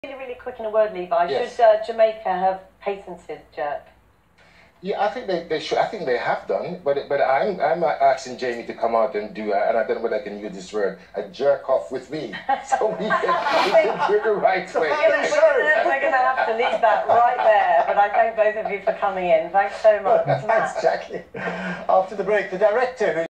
Really quick in a word, Levi. Yes. Should Jamaica have patented jerk? Yeah, I think they should. I think they have done, but I'm asking Jamie to come out and do, and I don't know whether I can use this word, a jerk off with me, so we can do it the right way. We're going to have to leave that right there. But I thank both of you for coming in. Thanks so much. Thanks, Jackie. After the break, the director who